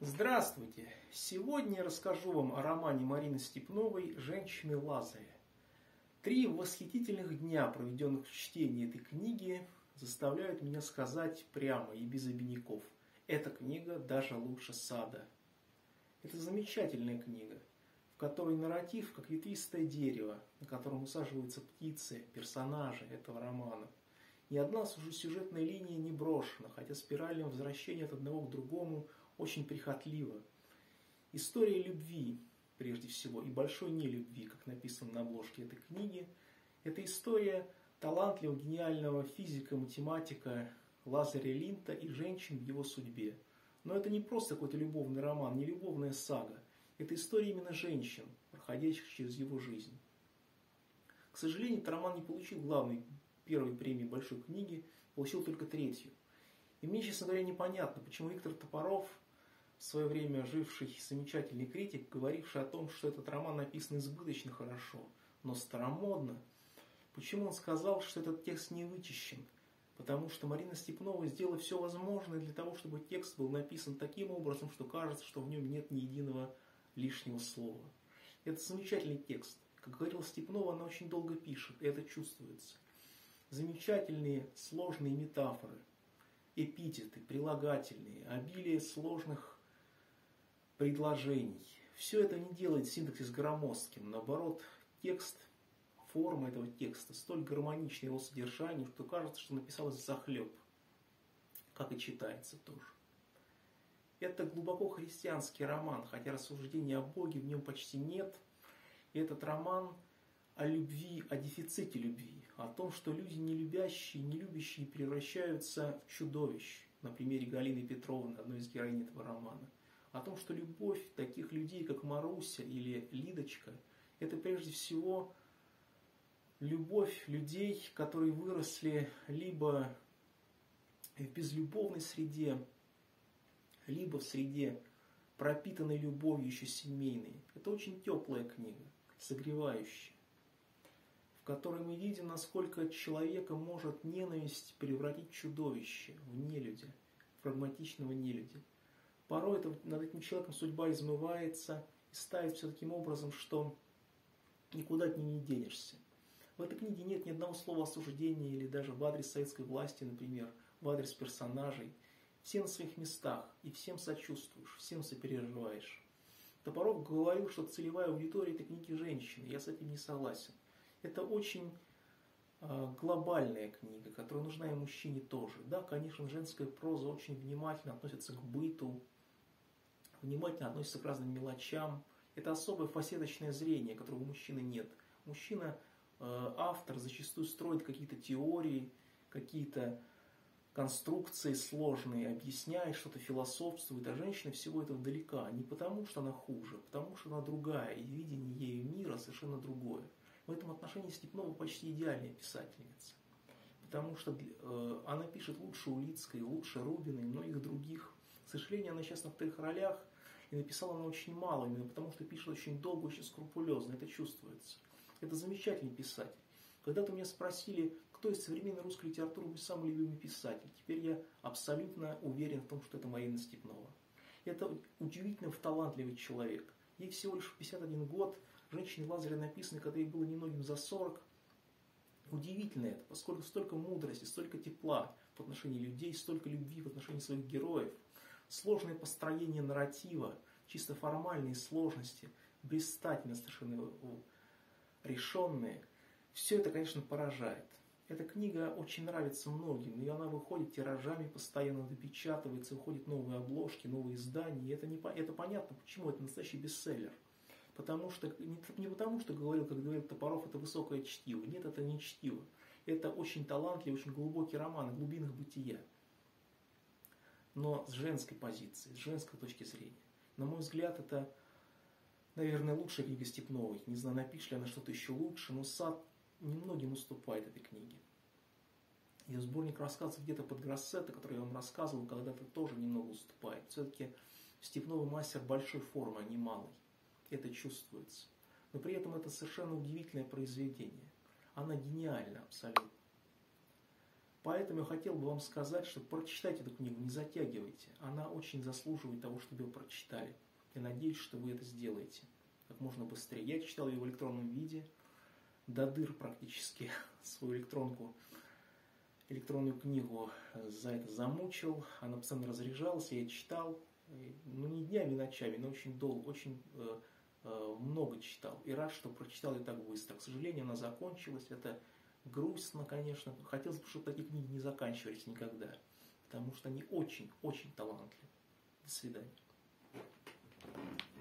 Здравствуйте! Сегодня я расскажу вам о романе Марины Степновой «Женщины Лазаря». 3 восхитительных дня, проведенных в чтении этой книги, заставляют меня сказать прямо и без обиняков: эта книга даже лучше сада. Это замечательная книга, в которой нарратив как ветвистое дерево, на котором усаживаются птицы, персонажи этого романа. Ни одна сюжетная линия не брошена, хотя спиральное возвращение от одного к другому очень прихотливо. История любви, прежде всего, и большой нелюбви, как написано на обложке этой книги, это история талантливого, гениального физика, математика Лазаря Линдта и женщин в его судьбе. Но это не просто какой-то любовный роман, не любовная сага. Это история именно женщин, проходящих через его жизнь. К сожалению, этот роман не получил главной первой премии большой книги, получил только 3-ю. И мне, честно говоря, непонятно, почему Виктор Топоров, в свое время живший замечательный критик, говоривший о том, что этот роман написан избыточно хорошо, но старомодно, почему он сказал, что этот текст не вычищен? Потому что Марина Степнова сделала все возможное для того, чтобы текст был написан таким образом, что кажется, что в нем нет ни единого лишнего слова. Это замечательный текст. Как говорила Степнова, она очень долго пишет, и это чувствуется. Замечательные сложные метафоры, эпитеты, прилагательные, обилие сложных предложений. Все это не делает синтаксис громоздким. Наоборот, текст, форма этого текста столь гармонична его содержанию, что кажется, что написалось взахлеб, как и читается тоже. Это глубоко христианский роман, хотя рассуждения о Боге в нем почти нет. И этот роман о любви, о дефиците любви, о том, что люди не любящие превращаются в чудовищ, на примере Галины Петровны, одной из героинь этого романа. О том, что любовь таких людей, как Маруся или Лидочка, это прежде всего любовь людей, которые выросли либо в безлюбовной среде, либо в среде пропитанной любовью еще семейной. Это очень теплая книга, согревающая, в которой мы видим, насколько человека может ненависть превратить в чудовище, в нелюдя, в прагматичного нелюдя. Порой над этим человеком судьба измывается и ставит все таким образом, что никуда от нее не денешься. В этой книге нет ни одного слова осуждения или даже в адрес советской власти, например, в адрес персонажей. Все на своих местах, и всем сочувствуешь, всем сопереживаешь. Топоров говорил, что целевая аудитория этой книги женщины. Я с этим не согласен. Это очень глобальная книга, которая нужна и мужчине тоже. Да, конечно, женская проза очень внимательно относится к быту, внимательно относится к разным мелочам. Это особое фасеточное зрение, которого у мужчины нет. Мужчина, автор, зачастую строит какие-то теории, какие-то конструкции сложные, объясняет что-то, философствует, а женщина всего этого далека. Не потому, что она хуже, а потому, что она другая, и видение ею мира совершенно другое. В этом отношении Степнова почти идеальная писательница, потому что она пишет лучше Улицкой, лучше Рубина и многих других. К сожалению, она сейчас на 2-х ролях, и написала она очень мало, именно потому что пишет очень долго, очень скрупулезно, это чувствуется. Это замечательный писатель. Когда-то меня спросили, кто из современной русской литературы мой самый любимый писатель. Теперь я абсолютно уверен в том, что это Марина Степнова. Это удивительно талантливый человек. Ей всего лишь 51 год. «Женщины Лазаря» написаны, когда ей было немногим за 40. Удивительно это, поскольку столько мудрости, столько тепла в отношении людей, столько любви в отношении своих героев. Сложное построение нарратива, чисто формальные сложности, блистательно совершенно решенные. Все это, конечно, поражает. Эта книга очень нравится многим, и она выходит тиражами, постоянно допечатывается, выходят новые обложки, новые издания. И это понятно, почему это настоящий бестселлер. Потому что, не потому, что говорил, как говорил Топоров, это высокое чтиво. Нет, это не чтиво. Это очень талантливый, очень глубокий роман о глубинах бытия. Но с женской позиции, с женской точки зрения. На мой взгляд, это, наверное, лучшая книга Степновой. Не знаю, напишет ли она что-то еще лучше, но «Сад» немногим уступает этой книге. Ее сборник рассказов «Где-то под Гроссетто», который я вам рассказывал, когда-то тоже немного уступает. Все-таки Степнова мастер большой формы, а не малой. Это чувствуется. Но при этом это совершенно удивительное произведение. Она гениальна абсолютно. Поэтому я хотел бы вам сказать, что прочитайте эту книгу, не затягивайте. Она очень заслуживает того, чтобы ее прочитали. Я надеюсь, что вы это сделаете как можно быстрее. Я читал ее в электронном виде, до дыр практически, свою электронную книгу за это замучил. Она постоянно разряжалась, я читал, ну не днями, ночами, но очень долго, очень много читал. И рад, что прочитал ее так быстро. К сожалению, она закончилась. Это грустно, конечно. Хотелось бы, чтобы такие книги не заканчивались никогда. Потому что они очень-очень талантливы. До свидания.